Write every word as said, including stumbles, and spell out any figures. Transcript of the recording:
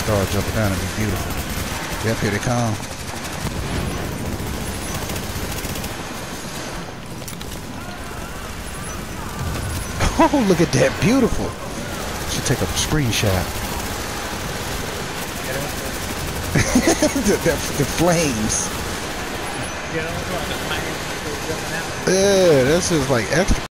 start jumping down. It'd be beautiful. Yep, here they come. Oh, look at that. Beautiful. Should take a screenshot. the, the, the flames. Yeah, that's just like extra.